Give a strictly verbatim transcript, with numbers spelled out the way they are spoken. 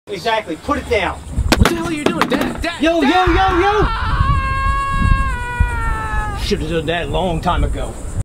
Exactly. Put it down. What the hell are you doing, Dad? Dad! Yo, Dad! yo, yo, yo! Should have done that a long time ago.